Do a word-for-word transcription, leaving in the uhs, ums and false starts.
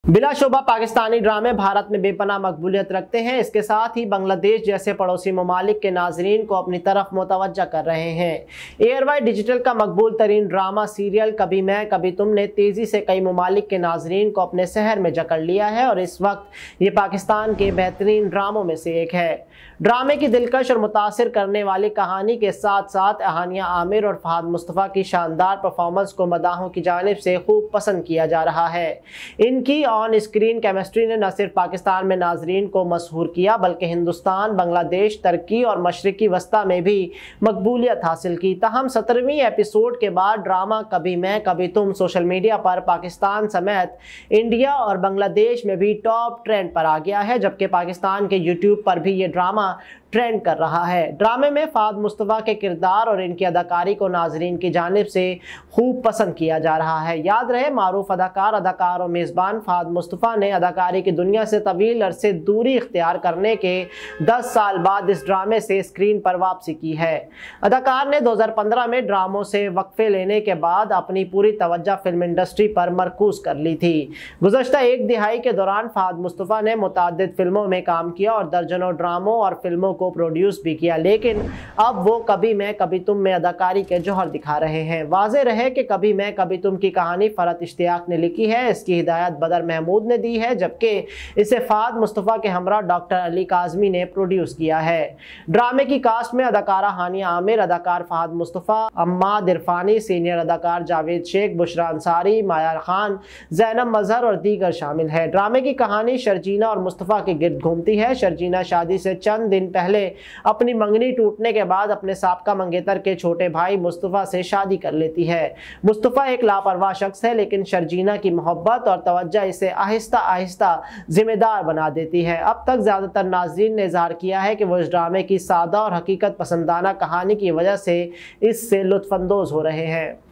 बिलाशुबा पाकिस्तानी ड्रामे भारत में बेपनाह मकबूलियत रखते हैं। इसके साथ ही बांग्लादेश जैसे पड़ोसी ममालिक के नाजरीन को अपनी तरफ मुतवज्जा कर रहे हैं। एयरवाई डिजिटल का मकबूल तरीन ड्रामा सीरियल कभी मैं कभी तुम ने तेजी से कई ममालिक के नाजरीन को अपने शहर में जकड़ लिया है और इस वक्त ये पाकिस्तान के बेहतरीन ड्रामों में से एक है। ड्रामे की दिलकश और मुतासिर करने वाली कहानी के साथ साथ हानिया आमिर और फहद मुस्तफ़ा की शानदार परफॉर्मेंस को मदाहों की जानिब से खूब पसंद किया जा रहा है। इनकी ऑन स्क्रीन केमिस्ट्री ने न सिर्फ पाकिस्तान में नाजरीन को मशहूर किया बल्कि हिंदुस्तान, बांग्लादेश, तुर्की और मशरकी वस्ता में भी मकबूलियत हासिल की। तहम सत्रहवीं एपिसोड के बाद ड्रामा कभी मैं कभी तुम सोशल मीडिया पर पाकिस्तान समेत इंडिया और बांग्लादेश में भी टॉप ट्रेंड पर आ गया है, जबकि पाकिस्तान के यूट्यूब पर भी ये ड्रामा ट्रेंड कर रहा है। ड्रामे में फहद मुस्तफ़ा के किरदार और इनकी अदाकारी को नाजरीन की जानिब से खूब पसंद किया जा रहा है। याद रहे, मारूफ अदाकार अदाकार और मेज़बान फहद मुस्तफ़ा ने अदाकारी की दुनिया से तवील अरसे दूरी इख्तियार करने के दस साल बाद इस ड्रामे से स्क्रीन पर वापसी की है। अदाकार ने दो हज़ार पंद्रह में ड्रामों से वक्फे लेने के बाद अपनी पूरी तवज्जो फिल्म इंडस्ट्री पर मरकूज कर ली थी। गुज़श्ता एक दिहाई के दौरान फहद मुस्तफ़ा ने मुतअद्दिद फिल्मों में काम किया और दर्जनों ड्रामों और फिल्मों को प्रोड्यूस भी किया, लेकिन अब वो कभी मैं कभी तुम में अदाकारी के जौहर दिखा रहे हैं। वाज़ेह रहे कि कभी मैं कभी तुम की कहानी फरहत इश्तियाक ने लिखी है, इसकी हिदायत बदर महमूद ने दी है, जबकि इसे फहद मुस्तफ़ा के हमरा डॉक्टर अली काज़मी ने प्रोड्यूस किया है। ड्रामे की कास्ट में अदाकारा हानिया आमिर, अदाकार फहद मुस्तफ़ा, अम्माद इरफानी, सीनियर अदाकार जावेद शेख, बुशरा अंसारी, माया खान, ज़ैनब मजहर और दीगर शामिल है। ड्रामे की कहानी शर्जीना और मुस्तफ़ा के गिर्द घूमती है। शर्जीना शादी से चंद दिन पहले अपनी मंगनी टूटने के बाद अपने साबका मंगेतर के छोटे भाई मुस्तफ़ा से शादी कर लेती है। मुस्तफ़ा एक लापरवाह शख्स है, लेकिन शर्जीना की मोहब्बत और तवज्जो इसे आहिस्ता आहिस्ता जिम्मेदार बना देती है। अब तक ज़्यादातर नाज़रीन ने इज़हार किया है कि वो इस ड्रामे की सादा और हकीकत पसंदाना कहानी की वजह से इससे लुत्फ़अंदोज़ हो रहे हैं।